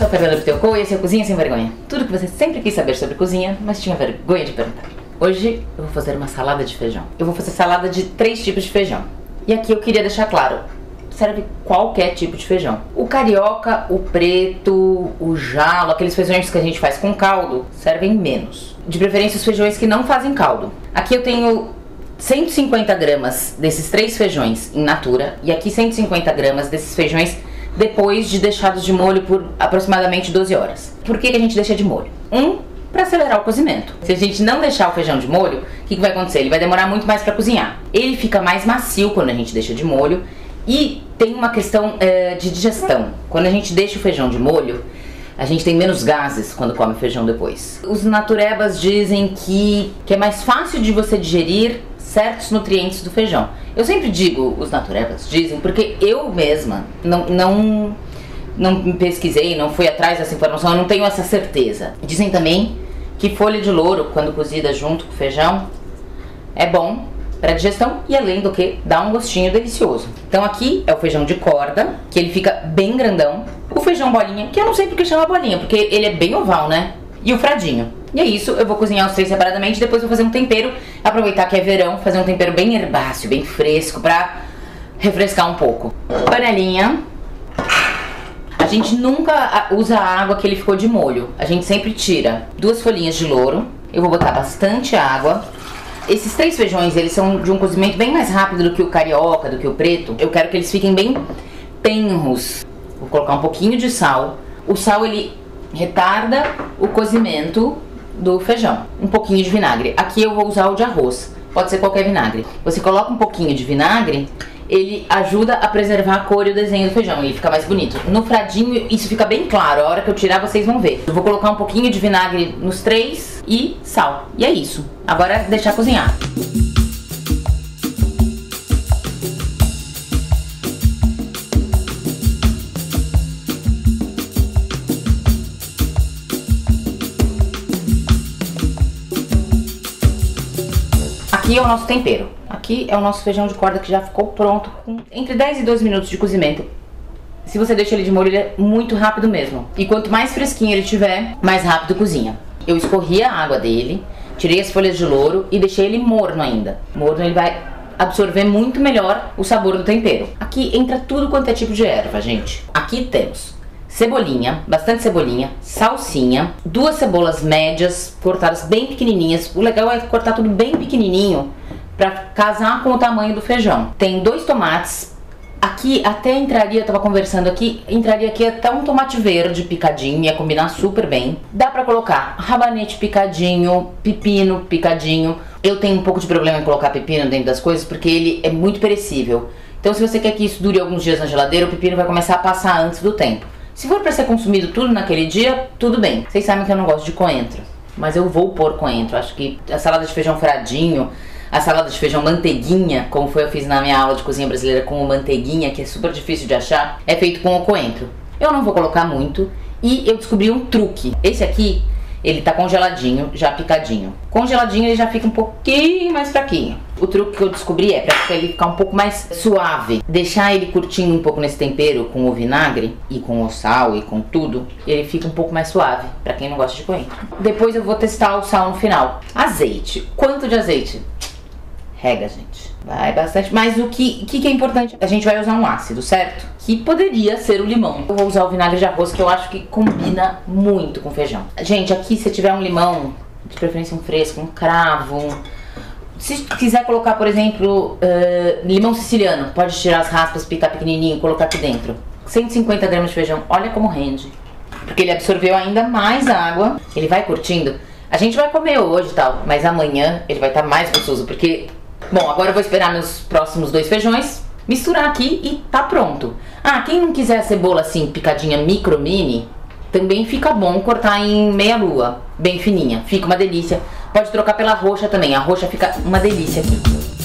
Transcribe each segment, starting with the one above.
a Fernanda Pittelkow e esse é o Cozinha Sem Vergonha. Tudo que você sempre quis saber sobre cozinha, mas tinha vergonha de perguntar. Hoje eu vou fazer uma salada de feijão. Eu vou fazer salada de 3 tipos de feijão. E aqui eu queria deixar claro, serve qualquer tipo de feijão. O carioca, o preto, o jalo, aqueles feijões que a gente faz com caldo, servem menos. De preferência os feijões que não fazem caldo. Aqui eu tenho 150 gramas desses 3 feijões in natura e aqui 150 gramas desses feijões depois de deixados de molho por aproximadamente 12 horas. Por que a gente deixa de molho? Para acelerar o cozimento. Se a gente não deixar o feijão de molho, o que vai acontecer? Ele vai demorar muito mais para cozinhar. Ele fica mais macio quando a gente deixa de molho e tem uma questão de digestão. Quando a gente deixa o feijão de molho, a gente tem menos gases quando come feijão depois. Os naturebas dizem que é mais fácil de você digerir certos nutrientes do feijão. Eu sempre digo, os naturebas dizem, porque eu mesma não pesquisei, não fui atrás dessa informação, eu não tenho essa certeza. Dizem também que folha de louro, quando cozida junto com feijão, é bom para digestão e além do que dá um gostinho delicioso. Então aqui é o feijão de corda, que ele fica bem grandão. O feijão bolinha, que eu não sei porque chama bolinha, porque ele é bem oval, né? E o fradinho. E é isso, eu vou cozinhar os 3 separadamente, depois vou fazer um tempero, aproveitar que é verão, fazer um tempero bem herbáceo, bem fresco, pra refrescar um pouco. Panelinha. A gente nunca usa a água que ele ficou de molho, a gente sempre tira 2 folhinhas de louro, eu vou botar bastante água. Esses 3 feijões, eles são de um cozimento bem mais rápido do que o carioca, do que o preto. Eu quero que eles fiquem bem tenros. Vou colocar um pouquinho de sal. O sal, ele retarda o cozimento do feijão. Um pouquinho de vinagre. Aqui eu vou usar o de arroz, pode ser qualquer vinagre. Você coloca um pouquinho de vinagre, ele ajuda a preservar a cor e o desenho do feijão, ele fica mais bonito. No fradinho isso fica bem claro, a hora que eu tirar vocês vão ver. Eu vou colocar um pouquinho de vinagre nos 3 e sal. E é isso. Agora é deixar cozinhar. Aqui é o nosso tempero. Aqui é o nosso feijão de corda que já ficou pronto com entre 10 e 12 minutos de cozimento. Se você deixa ele de molho, ele é muito rápido mesmo. E quanto mais fresquinho ele tiver, mais rápido cozinha. Eu escorri a água dele, tirei as folhas de louro e deixei ele morno ainda. Morno, ele vai absorver muito melhor o sabor do tempero. Aqui entra tudo quanto é tipo de erva, gente. Aqui temos cebolinha, bastante cebolinha, salsinha, 2 cebolas médias, cortadas bem pequenininhas. O legal é cortar tudo bem pequenininho para casar com o tamanho do feijão. Tem 2 tomates. Aqui até entraria, eu tava conversando aqui, entraria aqui até um tomate verde picadinho, ia combinar super bem. Dá pra colocar rabanete picadinho, pepino picadinho. Eu tenho um pouco de problema em colocar pepino dentro das coisas porque ele é muito perecível. Então se você quer que isso dure alguns dias na geladeira, o pepino vai começar a passar antes do tempo. Se for pra ser consumido tudo naquele dia, tudo bem. Vocês sabem que eu não gosto de coentro, mas eu vou pôr coentro. Acho que a salada de feijão fradinho, a salada de feijão manteiguinha, como foi eu fiz na minha aula de cozinha brasileira com o manteiguinha, que é super difícil de achar, é feito com o coentro. Eu não vou colocar muito e eu descobri um truque. Esse aqui, ele tá congeladinho, já picadinho. Congeladinho ele já fica um pouquinho mais fraquinho. O truque que eu descobri é pra ele ficar um pouco mais suave. Deixar ele curtindo um pouco nesse tempero com o vinagre e com o sal e com tudo, ele fica um pouco mais suave, pra quem não gosta de coentro. Depois eu vou testar o sal no final. Azeite. Quanto de azeite? Rega, gente. Vai bastante. Mas o que é importante? A gente vai usar um ácido, certo? Que poderia ser o limão. Eu vou usar o vinagre de arroz, que eu acho que combina muito com feijão. Gente, aqui se tiver um limão, de preferência um fresco, um cravo. Se quiser colocar, por exemplo, limão siciliano, pode tirar as raspas, picar pequenininho e colocar aqui dentro. 150 gramas de feijão, olha como rende. Porque ele absorveu ainda mais água, ele vai curtindo. A gente vai comer hoje e tal, mas amanhã ele vai estar mais gostoso, porque... Bom, agora eu vou esperar meus próximos 2 feijões, misturar aqui e tá pronto. Ah, quem não quiser a cebola assim, picadinha micro mini, também fica bom cortar em meia lua, bem fininha, fica uma delícia. Pode trocar pela roxa também, a roxa fica uma delícia aqui.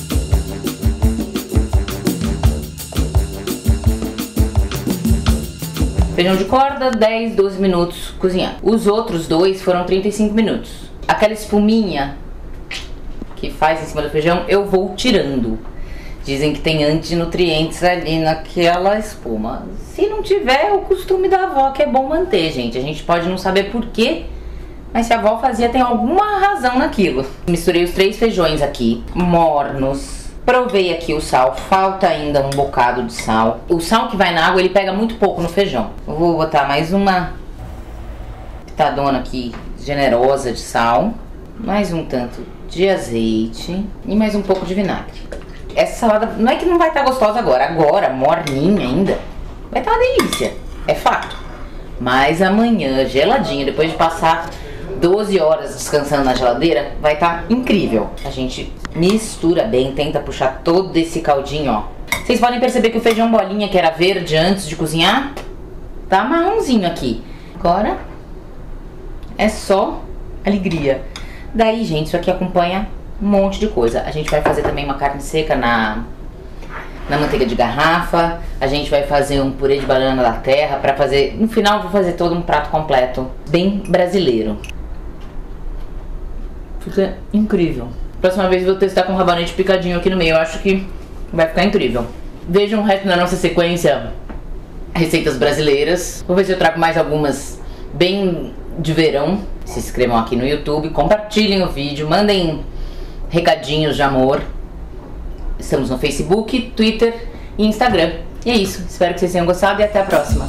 Feijão de corda, 10, 12 minutos cozinhando. Os outros 2 foram 35 minutos. Aquela espuminha que faz em cima do feijão, eu vou tirando. Dizem que tem antinutrientes ali naquela espuma. Se não tiver, é o costume da avó, que é bom manter, gente. A gente pode não saber porquê, mas se a avó fazia, tem alguma razão naquilo. Misturei os 3 feijões aqui, mornos. Provei aqui o sal, falta ainda um bocado de sal. O sal que vai na água, ele pega muito pouco no feijão. Eu vou botar mais uma pitadona aqui, generosa de sal. Mais um tanto de azeite e mais um pouco de vinagre. Essa salada não é que não vai estar gostosa agora, morninha ainda, vai estar uma delícia, é fato. Mas amanhã, geladinho, depois de passar 12 horas descansando na geladeira, vai estar incrível. A gente mistura bem, tenta puxar todo esse caldinho, ó. Vocês podem perceber que o feijão bolinha, que era verde antes de cozinhar, tá marronzinho aqui. Agora é só alegria. Daí, gente, isso aqui acompanha um monte de coisa. A gente vai fazer também uma carne seca na manteiga de garrafa. A gente vai fazer um purê de banana da terra pra fazer... No final, vou fazer todo um prato completo, bem brasileiro. Fica incrível. Próxima vez eu vou testar com rabanete picadinho aqui no meio. Eu acho que vai ficar incrível. Vejam o resto da nossa sequência receitas brasileiras. Vou ver se eu trago mais algumas bem de verão. Se inscrevam aqui no YouTube, compartilhem o vídeo, mandem recadinhos de amor. Estamos no Facebook, Twitter e Instagram. E é isso, espero que vocês tenham gostado e até a próxima.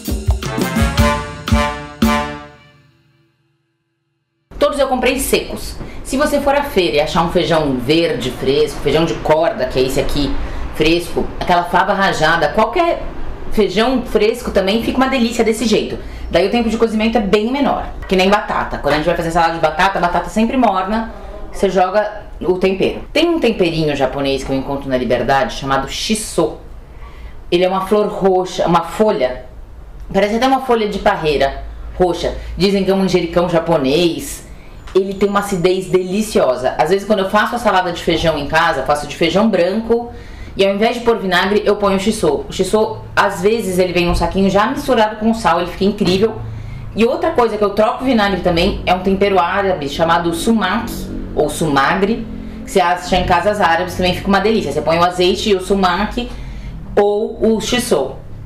Todos eu comprei secos. Se você for à feira e achar um feijão verde fresco, feijão de corda, que é esse aqui, fresco, aquela fava rajada, qualquer feijão fresco também fica uma delícia desse jeito. Daí o tempo de cozimento é bem menor, que nem batata. Quando a gente vai fazer salada de batata, a batata sempre morna, você joga o tempero. Tem um temperinho japonês que eu encontro na Liberdade chamado shiso. Ele é uma flor roxa, uma folha, parece até uma folha de parreira roxa. Dizem que é um manjericão japonês. Ele tem uma acidez deliciosa. Às vezes quando eu faço a salada de feijão em casa, faço de feijão branco e ao invés de pôr vinagre, eu ponho o shiso. O shiso, às vezes, ele vem num saquinho já misturado com sal, ele fica incrível. E outra coisa que eu troco vinagre também é um tempero árabe chamado sumac, ou sumagre, que você acha em casas árabes, também fica uma delícia. Você põe o azeite e o sumac ou o shiso.